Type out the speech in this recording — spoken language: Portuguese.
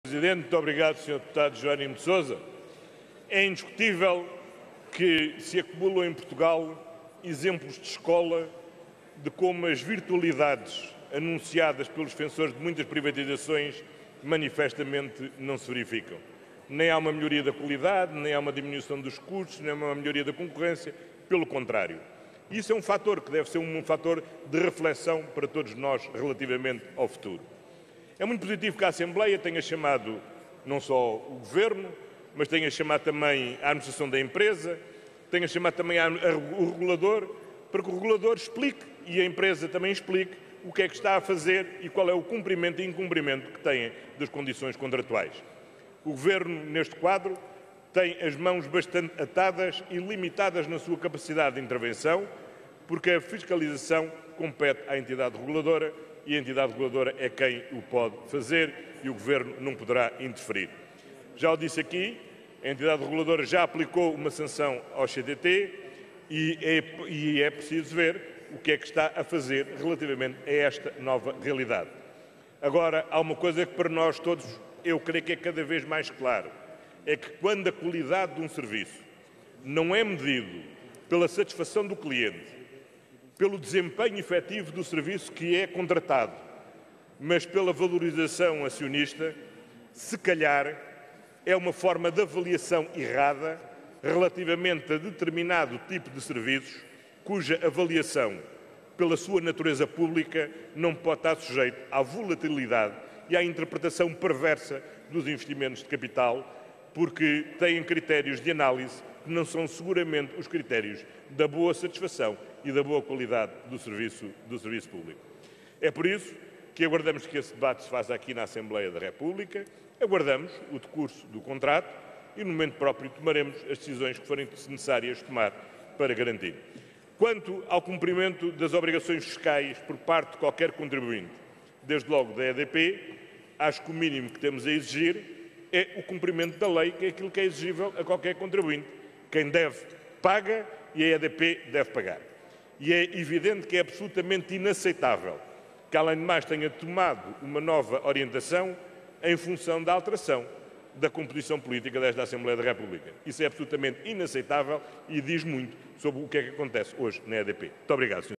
Presidente, muito obrigado, Sr. Deputado Jerónimo de Sousa. É indiscutível que se acumulam em Portugal exemplos de escola de como as virtualidades anunciadas pelos defensores de muitas privatizações manifestamente não se verificam. Nem há uma melhoria da qualidade, nem há uma diminuição dos custos, nem há uma melhoria da concorrência, pelo contrário. Isso é um fator que deve ser um fator de reflexão para todos nós relativamente ao futuro. É muito positivo que a Assembleia tenha chamado não só o Governo, mas tenha chamado também a administração da empresa, tenha chamado também o regulador, para que o regulador explique e a empresa também explique o que é que está a fazer e qual é o cumprimento e incumprimento que têm das condições contratuais. O Governo, neste quadro, tem as mãos bastante atadas e limitadas na sua capacidade de intervenção, porque a fiscalização compete à entidade reguladora e a entidade reguladora é quem o pode fazer e o Governo não poderá interferir. Já o disse aqui, a entidade reguladora já aplicou uma sanção ao CTT e é preciso ver o que é que está a fazer relativamente a esta nova realidade. Agora, há uma coisa que para nós todos eu creio que é cada vez mais claro, é que quando a qualidade de um serviço não é medido pela satisfação do cliente, pelo desempenho efetivo do serviço que é contratado, mas pela valorização acionista, se calhar é uma forma de avaliação errada relativamente a determinado tipo de serviços, cuja avaliação, pela sua natureza pública, não pode estar sujeito à volatilidade e à interpretação perversa dos investimentos de capital, porque têm critérios de análise que não são seguramente os critérios da boa satisfação e da boa qualidade do serviço público. É por isso que aguardamos que esse debate se faça aqui na Assembleia da República, aguardamos o decurso do contrato e, no momento próprio, tomaremos as decisões que forem necessárias tomar para garantir. Quanto ao cumprimento das obrigações fiscais por parte de qualquer contribuinte, desde logo da EDP, acho que o mínimo que temos a exigir é o cumprimento da lei, que é aquilo que é exigível a qualquer contribuinte. Quem deve, paga e a EDP deve pagar. E é evidente que é absolutamente inaceitável que, além de mais, tenha tomado uma nova orientação em função da alteração da composição política desta Assembleia da República. Isso é absolutamente inaceitável e diz muito sobre o que é que acontece hoje na EDP. Muito obrigado, Sr.